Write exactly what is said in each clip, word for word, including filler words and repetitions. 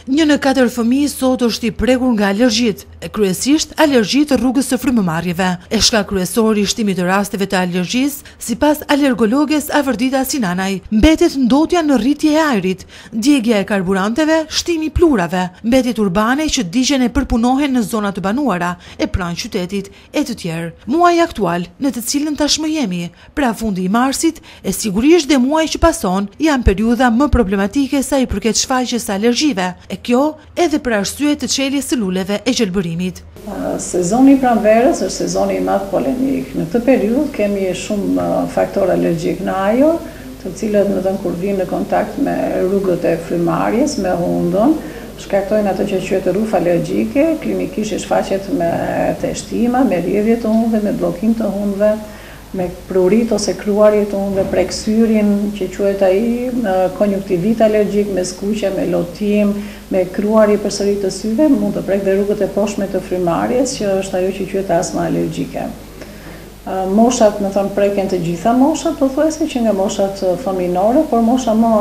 Një në katër fëmijë sot është i prekur nga alergjitë, e kryesisht alergjitë rrugës së frymëmarrjeve. E shkak kryesor i shtimit të rasteve të alergjisë, sipas alergologes Avërdita Sinanaj, mbetet ndotja në rritje e ajrit, djegja e karburanteve, shtimi i plurave, mbetjet urbane që digjen e përpunohen në zona të banuara, e pranë qytetit, e të tjerë. Muaji aktual, në të cilën tashmë jemi, pra fundi i marsit, e sigurisht dhe muaji që pason, janë periudha më problematike sa i përket shfaqjes së alergjive. E kjo edhe për arsye të çeljes së luleve e gjelbërimit. Sezoni pranverës është sezoni i madh polenik. Në këtë periudhë kemi shumë faktorë alergjik në ajër, të cilët më thënë kur vinë në kontakt me rrugët e frymarrjes, me hundën, shkaktojnë atë që quhet rrufë alergjike, klinikisht shfaqet me teshtima, me rrjedhje të hundëve, me bllokim të hundëve, me prurit ose kruarje të hundëve, prek syrin, që quhet ai konjunktivit alergjik, me skuqje, me lotim, me kruarje përsëri të syve, mund të prek dhe rrugët e poshtme të frymarrjes, që është ajo që quhet astma alergjike. Moshat, më thënë, preken të gjitha moshat, pothuajse që nga moshat fëminore, por mosha më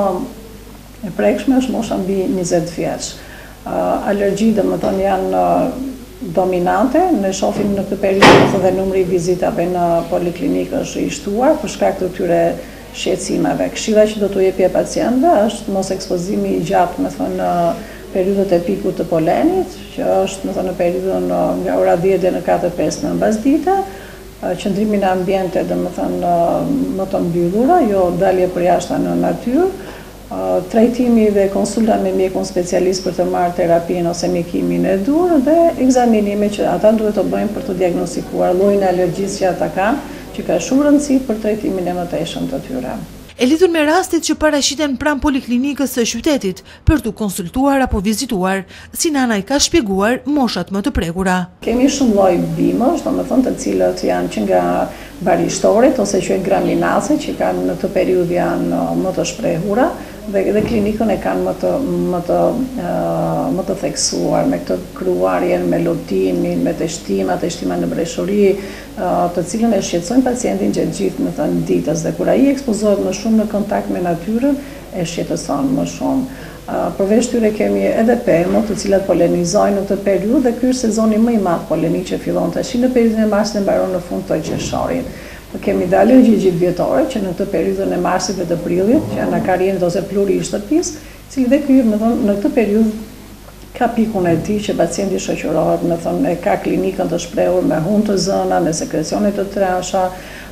e prekshme është mosha mbi njëzet vjeç. Alergji, dhe më thënë, janë dominante, ne shohim në këtë periudhë dhe numri i vizitave në poliklinikë është i shtuar për shkak të këtyre shqetësimeve. Këshilla që do t'u jepja pacientëve është mos ekspozimi i gjatë, me thënë, në periudhët e pikut të polenit, që është, me thënë, në periudhën nga ora dhjetë deri në katër pesë në mbasdite, qëndrimi në ambiente, dhe më thënë, më të mbyllura, jo dalje përjashta në natyrë, trajtimi dhe konsulta me mjekun specialist për të marrë terapinë ose mjekimin e dur dhe ekzaminime që ata duhet të bëjnë për të diagnostikuar llojin e alergjisë që ata kanë, që ka shumë rëndësi për trajtimin e mëtejshëm të tyre. E lidhur me rastet që paraqiten pranë poliklinikës së qytetit për të konsultuar apo vizituar, Sinanaj ka shpjeguar moshat më të prekura. Kemi shumë lloj bimësh, domethënë të cilët janë që nga barishtorit ose që e graminace, që kanë në të periudhë janë më të shprehura, dhe edhe klinikën e kanë më të, më të, uh, më të theksuar, me këtë kruarjen, me lotimin, me teshtima, teshtima në breshori, uh, të cilën e shqetësojnë pacientin gjatë gjithë në thënë ditës, dhe kur ai ekspozohet më shumë në kontakt me natyrën, e shqetëson më shumë. Uh, përveç tyre kemi edhe pemët, të cilat polenizojnë në këtë periudhë, dhe ky është sezoni më i madh polenik që fillon tash në periudhën e marsit dhe mbaron në fund të qershorit. Kemi dhe alergji gjithvjetore, që në këtë periudhën e marsit dhe të prillit, që janë akarienit ose pluri i shtëpisë, cili dhe ky në këtë periudhë ka pikun e tij që pacienti shoqërohet, më thonë, e ka klinikën të shprehur me hundë të zëna, me sekrecione të trasha,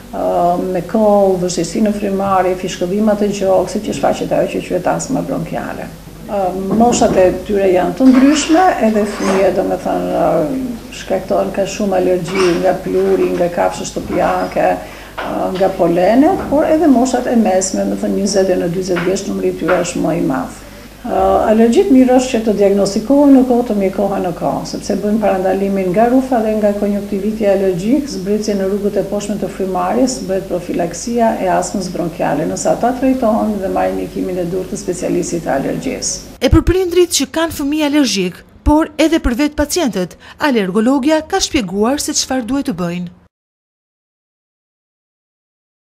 me kollë, vështirësi në frymarrje, fishkëllima të gjoksit, që shfaqet ajo që quhet astma bronkiale. Moshat e tyre janë të ndryshme, edhe fëmijët, domethënë, shkaktojnë ka shumë alergji nga pluri, nga kafshë shtëpiake, nga polenet, por edhe moshat e mesme, më thënë njëzet deri në dyzet vjeç, numri i tyre është më i madh. Alergjit mirë është që të diagnostikohen në kohë, të mjekohen në kohë, sepse bëjnë parandalimin nga rufa dhe nga konjunktiviti alergjik, zbritje në rrugët e poshtme të frymarrjes, bëhet profilaksia e astmës bronkiale, nëse ata trajtohen dhe marrin mjekimin e dur të specialistit të alergjisë. E për prindrit që kanë fëmijë alergjik, por edhe për vetë pacientët, alergologja ka shpjeguar se çfarë duhet të bëjnë.